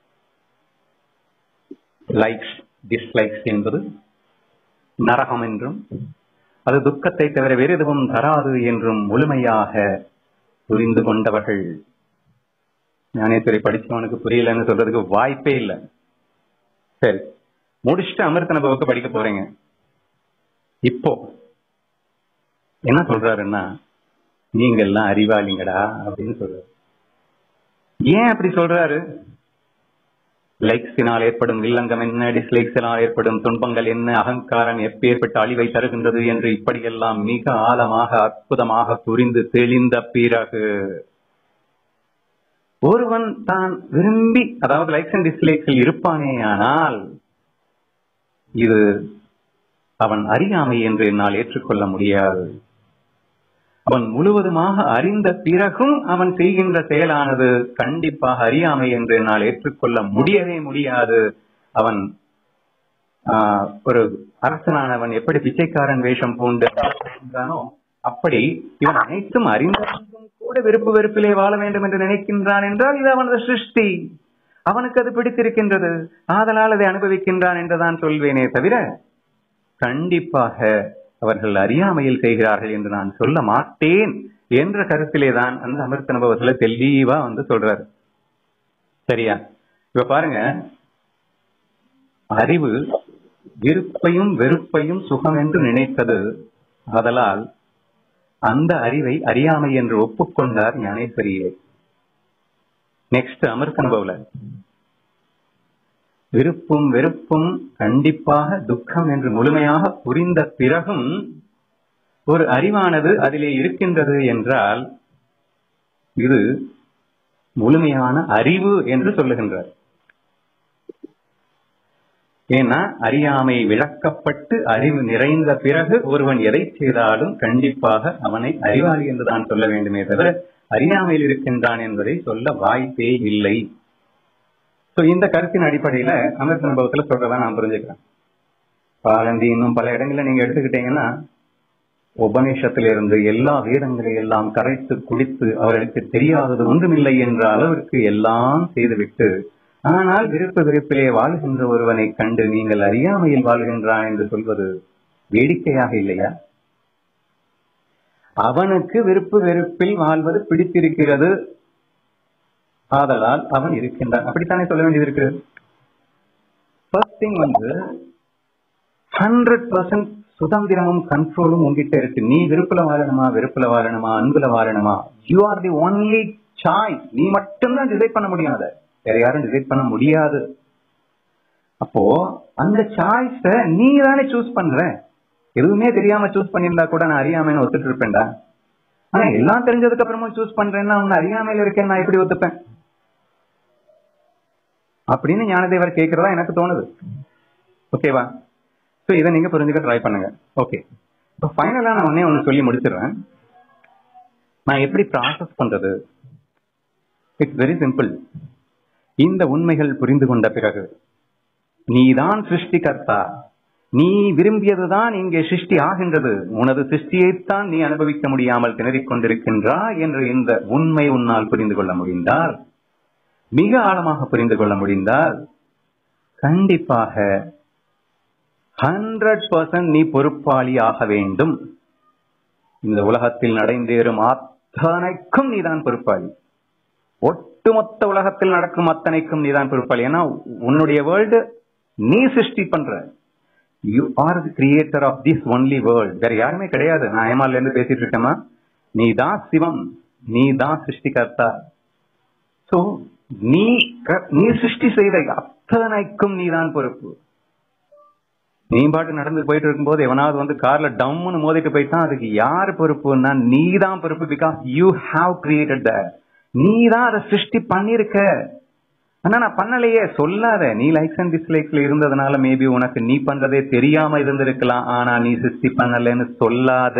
லைக்ஸ் டிஸ்லைக்ஸ் என்பது நரகம் என்றும் அது துக்கத்தை தவிர வேறு எதுவும் தராது என்றும் முழுமையாக புரிந்து கொண்டவர்கள். ஞானேஸ்வரி படிச்சவனுக்கு புரியலன்னு சொல்றதுக்கு வாய்ப்பே இல்லை. சரி, முடிச்சுட்டு அமிர்தனுபவுக்கு படிக்க போறீங்க. இப்போ என்ன சொல்றாருன்னா, நீங்க எல்லாம் அறிவாளிங்கடா அப்படின்னு சொல்றாரு. ஏன் அப்படி சொல்றாரு? லைக்ஸினால் ஏற்படும் வில்லங்கம் என்ன, டிஸ்லைக்ஸினால் ஏற்படும் துன்பங்கள் என்ன, அகங்காரம் எப்பேற்பட்ட அழிவை தருகின்றது என்று இப்படியெல்லாம் மிக ஆழமாக அற்புதமாக புரிந்து தெளிந்த பிறகு ஒருவன் தான் விரும்பி, அதாவது லைக்ஸ் அண்ட் டிஸ்லைக்ஸில் இருப்பானே, ஆனால் இது அவன் அறியாமை என்று என்னால் ஏற்றுக்கொள்ள முடியாது. அவன் முழுவதுமாக அறிந்த பிறகும் அவன் செய்கின்ற செயலானது கண்டிப்பாக அறியாமை என்று என்னால் ஏற்றுக்கொள்ள முடியவே முடியாது. அவன் ஆஹ் ஒரு அரசனானவன் எப்படி பிச்சைக்காரன் வேஷம் பூண்டானோ அப்படி இவன் அனைத்தும் அறிந்தவனுக்கும் கூட விருப்பு வெறுப்பிலே வாழ வேண்டும் என்று நினைக்கின்றான் என்றால் இது அவனது சிருஷ்டி, அவனுக்கு அது பிடித்திருக்கின்றது, ஆதலால் அதை அனுபவிக்கின்றான் என்றுதான் சொல்வேனே தவிர கண்டிப்பாக அவர்கள் அறியாமையில் செய்கிறார்கள் என்று நான் சொல்ல மாட்டேன் என்ற கருத்திலே தான் அந்த அமிர்த அனுபவத்துல தெளிவா வந்து சொல்றாரு. சரியா? இப்ப பாருங்க, அறிவு விருப்பையும் வெறுப்பையும் சுகம் என்று நினைத்தது, ஆதலால் அந்த அறிவை அறியாமை என்று ஒப்புக்கொண்டார் ஞானேஸ்வரியை. நெக்ஸ்ட் அமிர்த அனுபவல விருப்பும் வெறுப்பும் கண்டிப்பாக துக்கம் என்று முழுமையாக புரிந்த பிறகும் ஒரு அறிவானது அதிலே இருக்கின்றது என்றால் இது முழுமையான அறிவு என்று சொல்லுகின்றார். ஏன்னா அறியாமை விளக்கப்பட்டு அறிவு நிறைந்த பிறகு ஒருவன் எதை செய்தாலும் கண்டிப்பாக அவனை அறிவாளி என்றுதான் சொல்ல வேண்டுமே தவிர அறியாமையில் இருக்கின்றான் என்பதை சொல்ல வாய்ப்பே இல்லை. இந்த கருத்தின் அடிப்படையில அமிர்த அனுபவத்துல சொல்றதா நான் புரிஞ்சுக்கிறேன். பாலந்தி இன்னும் பல இடங்கள்ல நீங்க எடுத்துக்கிட்டீங்கன்னா உபநிஷத்திலிருந்து எல்லா வேதங்களையும் எல்லாம் கரைத்து குடித்து அவர்களுக்கு தெரியாதது ஒன்றுமில்லை என்ற அளவிற்கு எல்லாம் செய்துவிட்டு, ஆனால் விருப்பு விருப்பிலே வாழ்கின்ற ஒருவனை கண்டு நீங்கள் அறியாமையில் வாழ்கின்றான் என்று சொல்வது வேடிக்கையாக இல்லையா? அவனுக்கு விருப்பு வெறுப்பில் வாழ்வது பிடித்திருக்கிறது, ஆதலால் அவன் இருக்கின்றான். அப்படித்தானே சொல்ல வேண்டியது இருக்கிறது. ஃபர்ஸ்ட் திங் வந்து ஹண்ட்ரட் பர்சன்ட் சுதந்திரமும் கண்ட்ரோலும் உங்ககிட்ட இருக்கு. நீ விருப்புல வாழணுமா, வெறுப்புல வாழணுமா, அன்புல வாழணுமா, you are the only choice. நீ மட்டும்தான் டிசைட் பண்ண முடியும், அதை வேற யாரும் டிசைட் பண்ண முடியாது. அப்போ அந்த சாய்ஸ நீ தானே சூஸ் பண்ற. எதுவுமே தெரியாம சூஸ் பண்ணியிருந்தா கூட நான் அறியாமைன்னு ஒத்துட்டு இருப்பேன்டா. ஆனா எல்லாம் தெரிஞ்சதுக்கு அப்புறமும் சூஸ் பண்றேன்னா உன்னை அறியாமையில இருக்கேன் நான் எப்படி ஒத்துப்பேன் அப்படின்னு ஞானதேவர் கேட்கறதா எனக்கு தோணுது. ஓகேவா? சோ இதை நீங்க புரிஞ்சுக்க ட்ரை பண்ணுங்க. ஓகே, இப்போ ஃபைனலா நான் ஒன்னே ஒன்னு சொல்லி முடிச்சிடுறேன். நான் எப்படி ப்ராசஸ் பண்றது? It's very simple. இந்த உண்மைகள் புரிந்து கொண்ட பிறகு நீதான் சிருஷ்டிகர்த்தா, நீ விரும்பியதுதான் இங்கே சிருஷ்டி ஆகின்றது, உனது சிருஷ்டியைத்தான் நீ அனுபவிக்க முடியாமல் திணறிக் கொண்டிருக்கின்றா என்று இந்த உண்மை உன்னால் புரிந்து கொள்ள முடிந்தால், மிக ஆழமாக புரிந்து கொள்ள முடிந்தால், கண்டிப்பாக ஹண்ட்ரட் பர்சன்ட் நீ பொறுப்பாளி ஆக வேண்டும். இந்த உலகத்தில் நடந்தேறும் அத்தனைக்கும் நீதான் பொறுப்பாளி. ஒட்டுமொத்த உலகத்தில் நடக்கும் அத்தனைக்கும் நீதான் பொறுப்பாளி. ஏன்னா உன்னுடைய வேர்ல்டு நீ சிருஷ்டி பண்ற. You are the creator of this only world. வேற யாருமே கிடையாது. நான் ஏமால இருந்து பேசிட்டு இருக்கேமா? நீ தான் சிவம், நீ தான் சிருஷ்டிகர்த்தா. சோ நீ நீ சிருஷ்டி செய்த அத்தனைக்கும் நீதான் பொறுப்பு. நீ பாட்டு நடந்து போயிட்டு இருக்கும்போது எவனாவது வந்து கார்ல டம்னு மோதிட்டு போயிட்டான், அதுக்கு யாரு பொறுப்புன்னா நீ தான் பொறுப்பு. Because you have created that. நீ தான் அதை சிருஷ்டி பண்ணிருக்க. ஆனா நான் பண்ணலையே சொல்லாத. நீ லைக்ஸ் அண்ட் டிஸ்லைக்ஸ்ல இருந்ததுனால மேபி உனக்கு நீ பண்றதே தெரியாம இருந்திருக்கலாம். ஆனா நீ சிருஷ்டி பண்ணலன்னு சொல்லாத.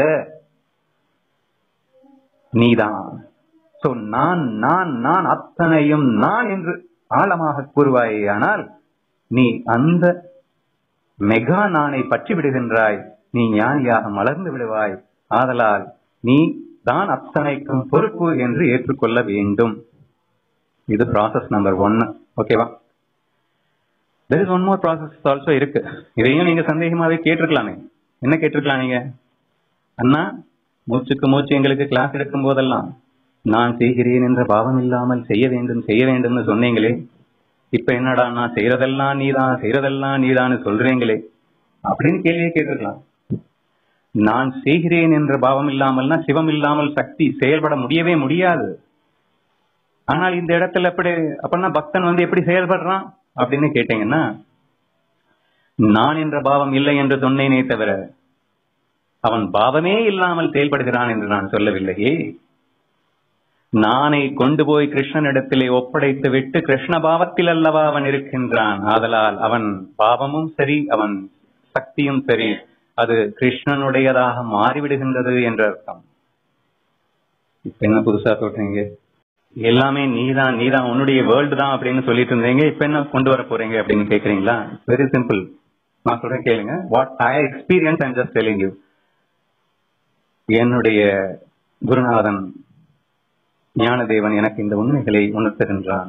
நீதான். சோ நான் நான் நான் அத்தனையும் நான் என்று ஆழமாக கூறுவாயே, ஆனால் நீ அந்த மெகா நானை பற்றி விடுகின்றாய். நீ ஞானியாக மலர்ந்து விடுவாய். ஆதலால் நீ தான் அத்தனைக்கும் பொறுப்பு என்று ஏற்றுக்கொள்ள வேண்டும். இது ப்ராசஸ் நம்பர் ஒன்னு. ஓகேவா? there is one more process also இருக்கு. இதையும் நீங்க சந்தேகமாவே கேட்டிருக்கலாமே. என்ன கேட்டிருக்கலாம் நீங்க? அண்ணா, மூச்சுக்கு மூச்சு எங்களுக்கு கிளாஸ் எடுக்கும் போதெல்லாம் நான் செய்கிறேன் என்ற பாவம் இல்லாமல் செய்ய வேண்டும் செய்ய வேண்டும்னு சொன்னீங்களே, இப்ப என்னடா நான் செய்யறதெல்லாம் நீதான் செய்யறதெல்லாம் நீதான்னு சொல்றீங்களே அப்படின்னு கேள்வியை கேட்டிருக்கலாம். நான் செய்கிறேன் என்ற பாவம் இல்லாமல்னா சிவம் இல்லாமல் சக்தி செயல்பட முடியவே முடியாது. ஆனால் இந்த இடத்துல எப்படி அப்படின்னா பக்தன் வந்து எப்படி செயல்படுறான் அப்படின்னு கேட்டீங்கன்னா, நான் என்ற பாவம் இல்லை என்று சொன்னேனே தவிர அவன் பாவமே இல்லாமல் செயல்படுகிறான் என்று நான் சொல்லவில்லையே. நானை கொண்டு போய் கிருஷ்ணனிடத்திலே ஒப்படைத்து விட்டு கிருஷ்ண பாவத்தில் அல்லவா அவன் இருக்கின்றான். ஆதலால் அவன் பாவமும் சரி அவன் சக்தியும் சரி அது கிருஷ்ணனுடையதாக மாறிவிடுகின்றது என்ற அர்த்தம். இப்ப என்ன புதுசா சொல்றீங்க? எல்லாமே நீதான் நீதான் உன்னுடைய வேர்ல்டு தான் அப்படின்னு சொல்லிட்டு இருந்தீங்க, இப்ப என்ன கொண்டு வர போறீங்க அப்படின்னு கேக்குறீங்களா? Very simple. நான் சொல்றேன் கேளுங்க. What I experience I am just telling you. என்னுடைய குருநாதன் ஞானதேவன் எனக்கு இந்த உண்மைகளை உணர்த்துகின்றான்.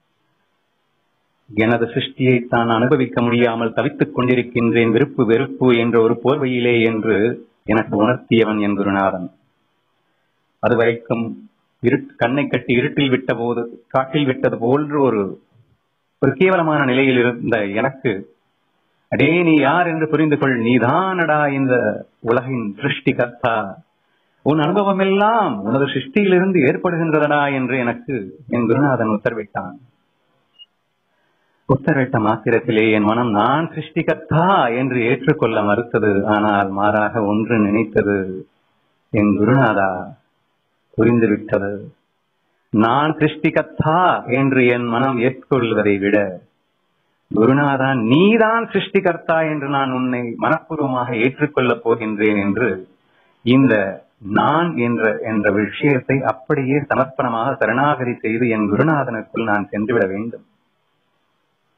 எனது சிருஷ்டியை தான் அனுபவிக்க முடியாமல் தவித்துக் கொண்டிருக்கின்றேன் விருப்பு வெறுப்பு என்ற ஒரு போர்வையிலே என்று எனக்கு உணர்த்தியவன் என் குருநாதன். அதுவரைக்கும் இருட்டு கண்ணை கட்டி இருட்டில் விட்ட போது காட்டில் விட்டது போன்று ஒரு ஒரு கேவலமான நிலையில் இருந்த எனக்கு, அடே நீ யார் என்று புரிந்து கொள், நீதானடா இந்த உலகின் சிருஷ்டிகர்த்தா, உன் அனுபவம் எல்லாம் உனது சிருஷ்டியிலிருந்து ஏற்படுகின்றதடா என்று எனக்கு என் குருநாதன் உத்தரவிட்டான். உத்தரவிட்ட மாத்திரத்திலே என் மனம் நான் சிருஷ்டிகர்த்தா என்று ஏற்றுக்கொள்ள மறுத்தது. ஆனால் மாறாக ஒன்று நினைத்தது, என் குருநாதா புரிந்துவிட்டது. நான் சிருஷ்டிகர்த்தா என்று என் மனம் ஏற்றுக்கொள்வதை விட, குருநாதா நீதான் சிருஷ்டிகர்த்தா என்று நான் உன்னை மனப்பூர்வமாக ஏற்றுக்கொள்ளப் போகின்றேன் என்று இந்த நான் என்ற என்ற விஷயத்தை அப்படியே சமர்ப்பணமாக சரணாகரி செய்து என் குருநாதனுக்குள் நான் சென்றுவிட வேண்டும்.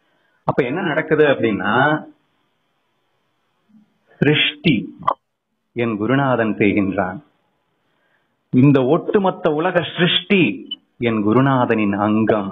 அப்ப என்ன நடக்குது அப்படின்னா, சிருஷ்டி என் குருநாதன் செய்கின்றான். இந்த ஒட்டுமொத்த உலக சிருஷ்டி என் குருநாதனின் அங்கம்,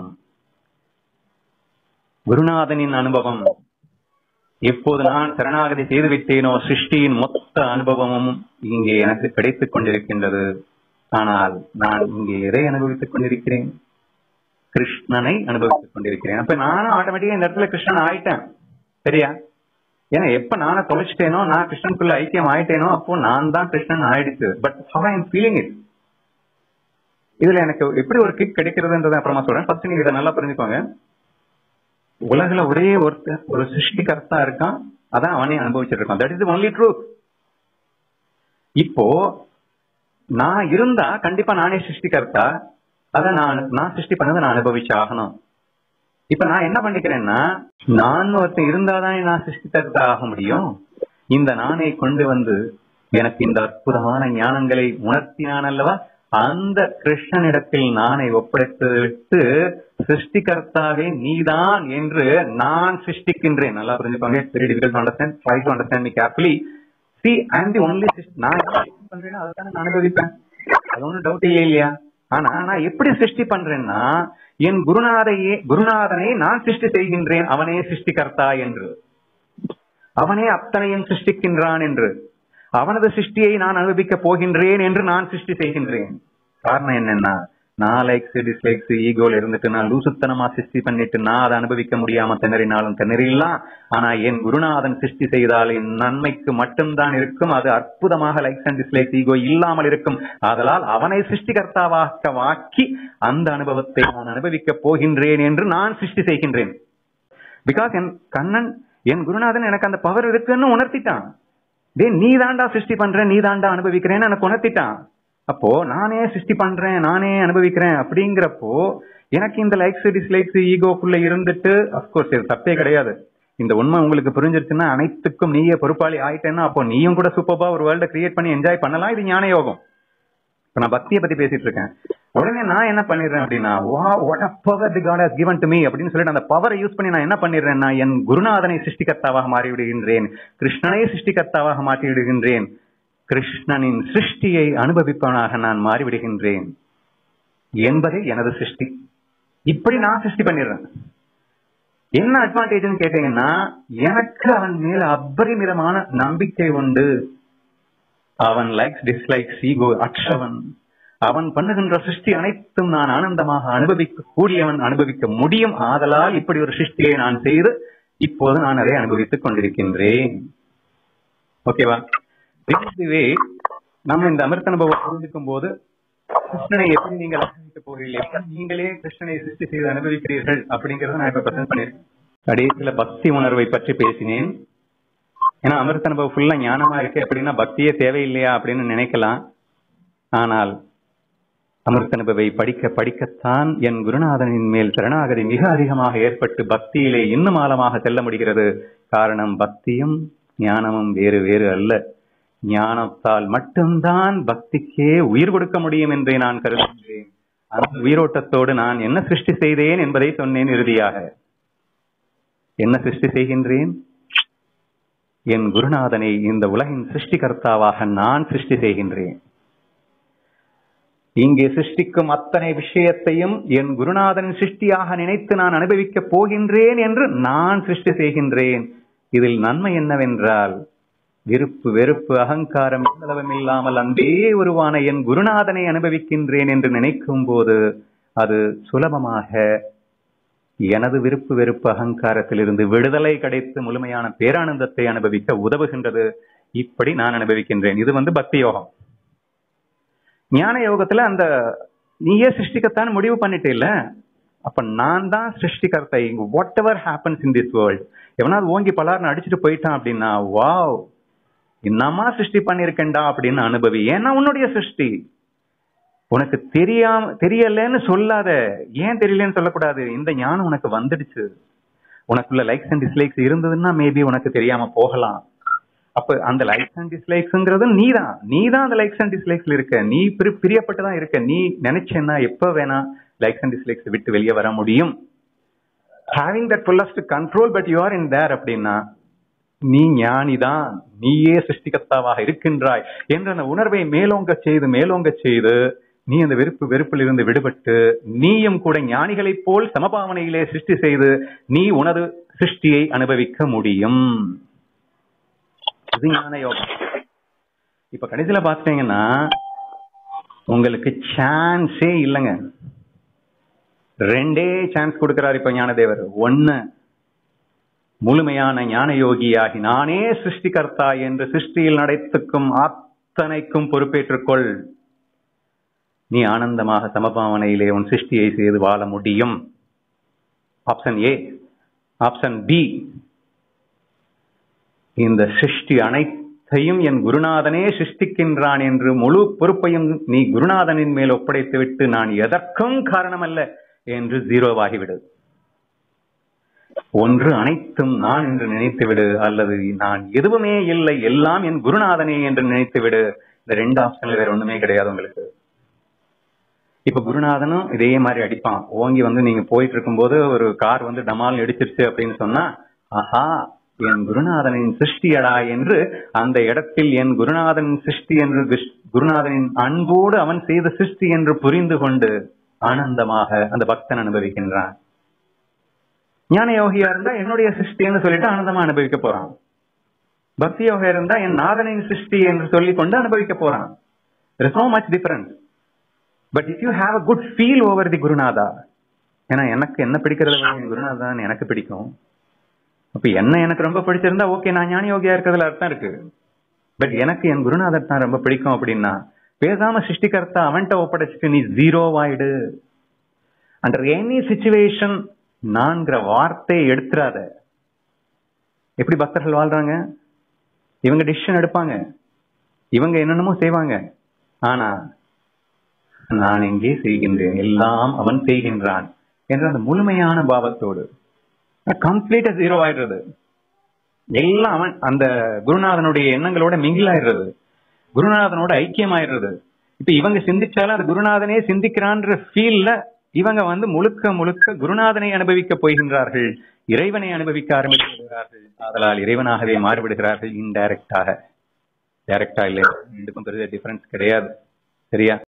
குருநாதனின் அனுபவம். எப்போது நான் சரணாகதி செய்துவிட்டேனோ சிருஷ்டியின் மொத்த அனுபவமும் இங்கே எனக்கு கிடைத்துக் கொண்டிருக்கின்றது. ஆனால் நான் இங்கே எதை அனுபவித்துக் கொண்டிருக்கிறேன்? கிருஷ்ணனை அனுபவித்துக் கொண்டிருக்கிறேன். அப்ப நானும் ஆட்டோமேட்டிக்கா இந்த இடத்துல கிருஷ்ணன் ஆயிட்டேன். சரியா? ஏன்னா எப்ப நானே தொலைச்சிட்டேனோ, நான் கிருஷ்ணனுக்குள்ள ஐக்கியம் ஆயிட்டேனோ, அப்போ நான் தான் கிருஷ்ணன் ஆயிடுச்சு. But how I am feeling it. இதுல எனக்கு எப்படி ஒரு கிக் கிடைக்கிறதுன்றத அப்புறமா சொல்றேன். ஃபர்ஸ்ட் நீங்க இதை நல்லா புரிஞ்சுக்கோங்க. உலகில ஒரே ஒருத்தர் ஒரு சிருஷ்டிகர்த்தா இருக்கான், அதான் அவனே அனுபவிச்சுட்டு இருக்கான். That is the only truth. இப்போ நான் இருந்தா கண்டிப்பா நானே சிருஷ்டிகர்த்தா, அதான் நான் நான் சிருஷ்டி பண்ணதை நான் அனுபவிச்சு ஆகணும். இப்ப நான் என்ன பண்ணிக்கிறேன்னா, நான் ஒருத்தர் இருந்தாதான் நான் சிருஷ்டிகர்த்தா ஆக முடியும். இந்த நானை கொண்டு வந்து எனக்கு இந்த அற்புதமான ஞானங்களை உணர்த்தினான் அல்லவா, அந்த கிருஷ்ணனிடத்தில் நானை ஒப்படைத்து விட்டு சிருஷ்டிகர்த்தாவே நீதான் என்று நான் சிருஷ்டிக்கின்றேன். நல்லா புரிஞ்சுக்கோங்க. Very difficult to understand. Try to understand me carefully. See, I am the only நான் பண்றேன்னா அதை நான் அனுபவிப்பேன். அது ஒன்றும் டவுட் இல்லை இல்லையா? ஆனா நான் எப்படி சிருஷ்டி பண்றேன்னா, என் குருநாதையே குருநாதனை நான் சிருஷ்டி செய்கின்றேன், அவனே சிருஷ்டிகர்த்தா என்று, அவனே அத்தனையும் சிருஷ்டிக்கின்றான் என்று, அவனது சிருஷ்டியை நான் அனுபவிக்க போகின்றேன் என்று நான் சிருஷ்டி செய்கின்றேன். காரணம் என்னன்னா, நான் லைக்ஸ் டிஸ்லைக்ஸ் ஈகோல இருந்துட்டு நான் லூசுத்தனமா சிருஷ்டி பண்ணிட்டு நான் அதை அனுபவிக்க முடியாம திணறினாலும் திணறிடலாம். ஆனா என் குருநாதன் சிருஷ்டி செய்தால் என் நன்மைக்கு மட்டும்தான் இருக்கும். அது அற்புதமாக லைக்ஸ் அண்ட் டிஸ்லைக்ஸ் ஈகோ இல்லாமல் இருக்கும். ஆதலால் அவனை சிருஷ்டிகர்த்தாவாக வாக்கி அந்த அனுபவத்தை நான் அனுபவிக்க போகின்றேன் என்று நான் சிருஷ்டி செய்கின்றேன். பிகாஸ் என் கண்ணன் என் குருநாதன் எனக்கு அந்த பவர் இருக்குன்னு உணர்த்திட்டான். டே நீ தாண்டா சிருஷ்டி பண்ற, நீ தாண்டா அனுபவிக்கிறேன்னு எனக்கு உணர்த்திட்டான். அப்போ நானே சிருஷ்டி பண்றேன், நானே அனுபவிக்கிறேன் அப்படிங்கிறப்போ எனக்கு இந்த லைக்ஸ் டிஸ்லைக்ஸ் ஈகோக்குள்ள இருந்துட்டு, அப்கோர்ஸ் இது தப்பே கிடையாது. இந்த உண்மை உங்களுக்கு புரிஞ்சிருச்சுன்னா, அனைத்துக்கும் நீயே பொறுப்பாளி ஆயிட்டேன்னா அப்போ நீயும் கூட சூப்பர்பா ஒரு வேர்ல்ட கிரியேட் பண்ணி என்ஜாய் பண்ணலாம். இது ஞான யோகம். இப்ப நான் பக்தியை பத்தி பேசிட்டு இருக்கேன். உடனே நான் என்ன பண்ணிடுறேன் அப்படின்னா, wow, what a power the God has given to me அப்படின்னு சொல்லிட்டு அந்த பவரை யூஸ் பண்ணி நான் என்ன பண்ணிடுறேன்னா, என் குருநாதனை சிருஷ்டிகர்த்தாவாக மாறி விடுகின்றேன், கிருஷ்ணனை சிருஷ்டிகர்த்தாவாக மாற்றி விடுகின்றேன், கிருஷ்ணனின் சிருஷ்டியை அனுபவிப்பவனாக நான் மாறிவிடுகின்றேன் என்பதே எனது சிருஷ்டி. இப்படி நான் சிருஷ்டி பண்ணிடுறேன். என்ன அட்வான்டேஜ் கேட்டீங்கன்னா, எனக்கு அவன் மேல அபரிமிதமான நம்பிக்கை உண்டு. அவன் லைக்ஸ் டிஸ்லைக்ஸ் ஈகோ அற்றவன். அவன் பண்ணுகின்ற சிருஷ்டி அனைத்தும் நான் ஆனந்தமாக அனுபவிக்க கூடியவன், அனுபவிக்க முடியும். ஆதலால் இப்படி ஒரு சிருஷ்டியை நான் செய்து இப்போது நான் அதை அனுபவித்துக் கொண்டிருக்கின்றேன். ஓகேவா? நம்ம இந்த அமிர்த அனுபவம் புரிஞ்சுக்கும் போது கிருஷ்ணனை எப்படி நீங்கள் அனுபவிக்க போகிறீர்கள், நீங்களே கிருஷ்ணனை சிருஷ்டி செய்து அனுபவிக்கிறீர்கள் அப்படிங்கறத நான் இப்ப பிரசன்ட் பண்ணிருக்கேன். கடைசியில பக்தி உணர்வை பற்றி பேசினேன். ஏன்னா அமிர்த அனுபவம் ஃபுல்லா ஞானமா இருக்கு அப்படின்னா பக்தியே தேவையில்லையா அப்படின்னு நினைக்கலாம். ஆனால் அமிர்த அனுபவை படிக்க படிக்கத்தான் என் குருநாதனின் மேல் சரணாகதி மிக அதிகமாக ஏற்பட்டு பக்தியிலே இன்னும் ஆழமாக செல்ல முடிகிறது. காரணம், பக்தியும் ஞானமும் வேறு வேறு அல்ல. ஞானத்தால் மட்டும்தான் பக்திக்கே உயிர் கொடுக்க முடியும் என்றே நான் கருதுகின்றேன். அந்த உயிரோட்டத்தோடு நான் என்ன சிருஷ்டி செய்தேன் என்பதை சொன்னேன். இறுதியாக என்ன சிருஷ்டி செய்கின்றேன்? என் குருநாதனை இந்த உலகின் சிருஷ்டிகர்த்தாவாக நான் சிருஷ்டி செய்கின்றேன். இங்கே சிருஷ்டிக்கும் அத்தனை விஷயத்தையும் என் குருநாதனின் சிருஷ்டியாக நினைத்து நான் அனுபவிக்க போகின்றேன் என்று நான் சிருஷ்டி செய்கின்றேன். இதில் நன்மை என்னவென்றால், விருப்பு வெறுப்பு அகங்காரம் இல்லாமல் அன்பே உருவான என் குருநாதனை அனுபவிக்கின்றேன் என்று நினைக்கும் போது அது சுலபமாக எனது விருப்பு வெறுப்பு அகங்காரத்திலிருந்து விடுதலை கிடைத்து முழுமையான பேரானந்தத்தை அனுபவிக்க உதவுகின்றது. இப்படி நான் அனுபவிக்கின்றேன். இது வந்து பக்தி யோகம். ஞான யோகத்துல அந்த நீயே சிருஷ்டிக்கத்தான் முடிவு பண்ணிட்டு இல்ல, அப்ப நான் தான் சிருஷ்டிகர்த்தை. Whatever happens in this world, எவனாவது ஓங்கி பலார்னு அடிச்சுட்டு போயிட்டான் அப்படின்னா, வாவ் என்னமா சிருஷ்டி பண்ணிருக்கேன்டா அப்படின்னு அனுபவி. ஏன்னா உன்னுடைய சிருஷ்டி. உனக்கு தெரியாம தெரியலன்னு சொல்லாத. ஏன் தெரியலன்னு சொல்லக்கூடாது, இந்த ஞானம் உனக்கு வந்துடுச்சு. உனக்குள்ள லைக்ஸ் அண்ட் டிஸ்லைக்ஸ் இருந்ததுன்னா மேபி உனக்கு தெரியாம போகலாம். அப்ப அந்த லைக்ஸ் அண்ட் டிஸ்லைக்ஸ்ங்கிறது நீதான் நீதான் அந்த லைக்ஸ் அண்ட் டிஸ்லைக்ஸ்ல இருக்க. நீ பிரியப்பட்டுதான் இருக்க. நீ நினைச்சேன்னா எப்ப வேணா லைக்ஸ் அண்ட் டிஸ்லைக்ஸ் விட்டு வெளியே வர முடியும். Having that fullest control, but you are in there அப்படின்னா நீ ஞானிதான், நீயே சிருஷ்டிகர்த்தாவாக இருக்கின்றாய் என்ற அந்த உணர்வை மேலோங்க செய்து மேலோங்க செய்து நீ அந்த வெறுப்பு வெறுப்பில் இருந்து விடுபட்டு நீயும் கூட ஞானிகளைப் போல் சமபாவனையிலே சிருஷ்டி செய்து நீ உனது சிருஷ்டியை அனுபவிக்க முடியும். இது ஞான யோகம். இப்ப கடைசியில பாத்தீங்கன்னா உங்களுக்கு சான்ஸே இல்லைங்க. ரெண்டே சான்ஸ் கொடுக்கிறார் இப்ப ஞானதேவர். ஒன்னு, முழுமையான ஞான யோகியாகி நானே சிருஷ்டிகர்த்தா என்று சிருஷ்டியில் நடத்துக்கும் அத்தனைக்கும் பொறுப்பேற்றுக்கொள். நீ ஆனந்தமாக சமபாவனையிலே உன் சிருஷ்டியை செய்து வாழ முடியும். Option A. ஆப்ஷன் பி, இந்த சிருஷ்டி அனைத்தையும் என் குருநாதனே சிருஷ்டிக்கின்றான் என்று முழு பொறுப்பையும் நீ குருநாதனின் மேல் ஒப்படைத்து விட்டு நான் எதற்கும் காரணமல்ல என்று ஜீரோவாகிவிடு. ஒன்று அனைத்தும் நான் என்று நினைத்துவிடு, அல்லது நான் எதுவுமே இல்லை எல்லாம் என் குருநாதனே என்று நினைத்துவிடு. இந்த ரெண்டு ஆப்ஷன்ல வேற ஒண்ணுமே கிடையாது உங்களுக்கு. இப்ப குருநாதனும் இதே மாதிரி அடிப்பான். ஓங்கி வந்து நீங்க போயிட்டு இருக்கும் போது ஒரு கார் வந்து டமால் அடிச்சிருச்சு அப்படின்னு சொன்னா, ஆஹா என் குருநாதனின் சிருஷ்டியடா என்று அந்த இடத்தில் என் குருநாதனின் சிருஷ்டி என்று குருநாதனின் அன்போடு அவன் செய்த சிருஷ்டி என்று புரிந்து கொண்டு ஆனந்தமாக அந்த பக்தன் அனுபவிக்கின்றான். ஞான யோகியா இருந்தா என்னுடைய சிருஷ்டின்னு சொல்லிட்டு ஆனந்தமா அனுபவிக்க போறான். பக்தி யோகா இருந்தா என் நாதனின் சிருஷ்டி என்று சொல்லிக் கொண்டு அனுபவிக்க போறான். There is so much difference. But if you have a good feel over the குருநாதா, ஏன்னா எனக்கு என்ன பிடிக்கிறது என் குருநாதான் எனக்கு பிடிக்கும். அப்ப என்ன எனக்கு ரொம்ப பிடிச்சிருந்தா ஓகே, நான் ஞான யோகியா இருக்கிறதுல அர்த்தம் இருக்கு. பட் எனக்கு என் குருநாதர் தான் ரொம்ப பிடிக்கும் அப்படின்னா பேசாம சிருஷ்டிகர்த்தா அவன்கிட்ட ஒப்படைச்சிட்டு நீ ஜீரோ ஆயிடு. அண்டர் எனி சிச்சுவேஷன் நான்கிற வார்த்தையை எடுத்துறாத. எப்படி பக்தர்கள் வாழ்றாங்க? இவங்க டிசிஷன் எடுப்பாங்க, இவங்க என்னென்னமோ செய்வாங்க, ஆனா நான் எங்கே செய்கின்றேன், எல்லாம் அவன் செய்கின்றான் என்ற அந்த முழுமையான பாவத்தோடு கம்ப்ளீட்டா ஜீரோ ஆயிடுறது. எல்லாம் அவன் அந்த குருநாதனுடைய எண்ணங்களோட மிங்கில் ஆயிடுறது, குருநாதனோட ஐக்கியம் ஆயிடுறது. இப்ப இவங்க சிந்திச்சாலும் அது குருநாதனே சிந்திக்கிறான்ற ஃபீல்ல இவங்க வந்து முழுக்க முழுக்க குருநாதனை அனுபவிக்க போகின்றார்கள், இறைவனை அனுபவிக்க ஆரம்பித்து விடுகிறார்கள். அதனால் இறைவனாகவே மாறிவிடுகிறார்கள் இன்டைரக்டாக. டைரக்டா இல்லை, ரெண்டுக்கும் பெரிய டிஃபரன்ஸ் கிடையாது. சரியா?